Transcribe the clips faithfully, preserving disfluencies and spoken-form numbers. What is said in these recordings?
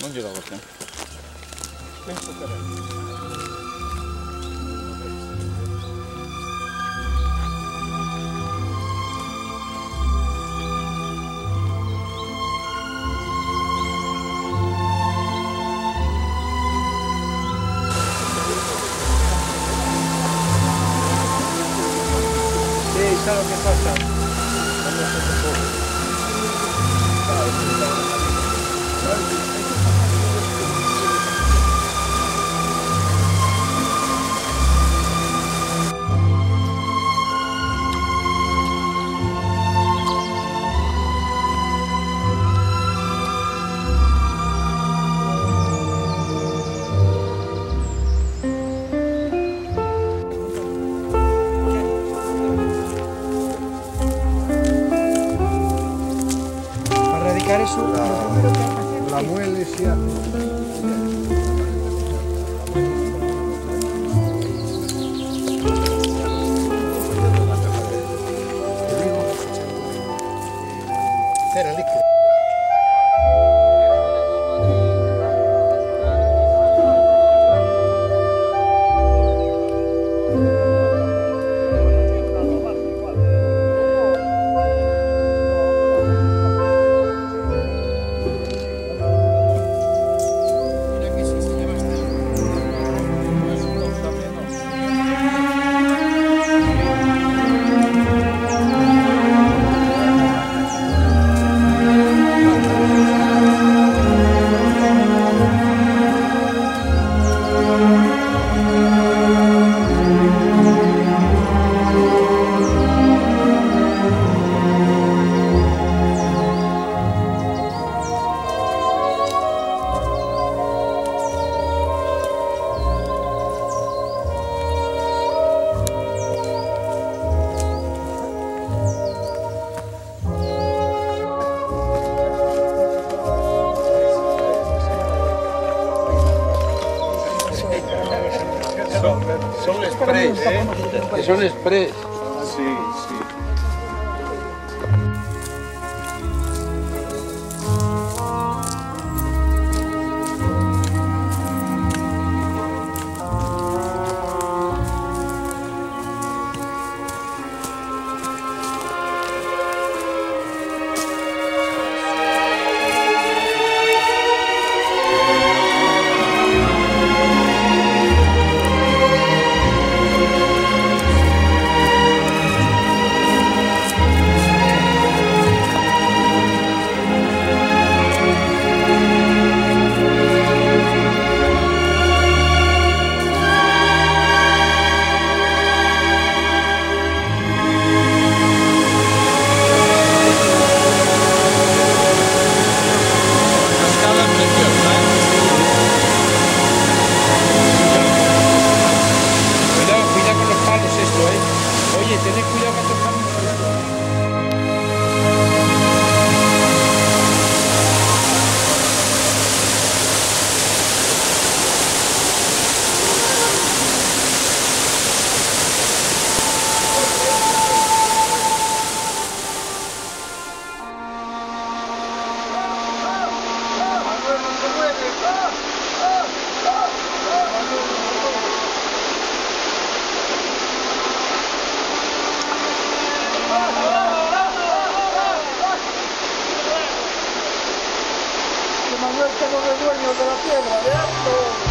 non llegaba acá. Sí, ¿sabes lo que pasa? Eso, la, la muele si hace. Era líquido. Son express, ¿eh? Que son express. Sí, sí. Manuel, que no es dueño de la piedra, de alto.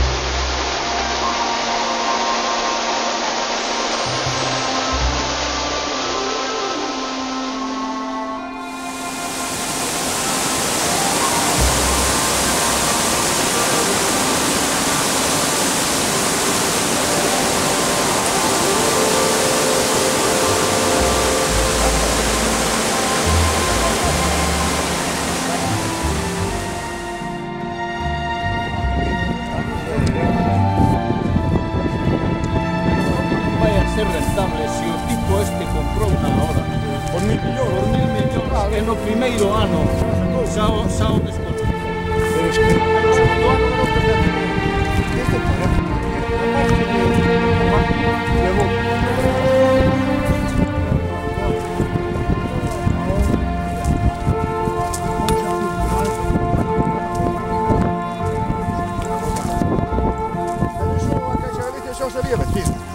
Ser rentable si o tipo este comprou unha hora por mil millóns, por mil millóns e no primeiro ano xa o, xa o desconto. Pero es que no segundo ano non perdemos este parece levou había metido.